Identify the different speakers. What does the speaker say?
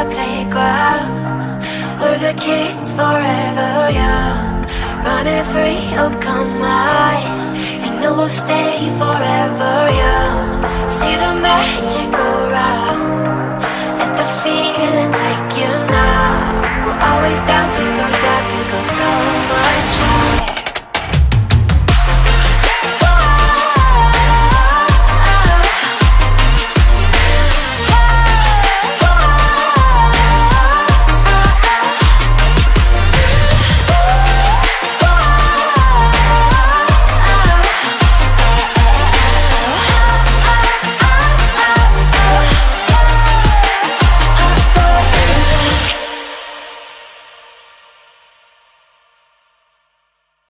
Speaker 1: the playground, where the kids forever young, running free, oh come on, you know we'll stay forever young. See the magic around,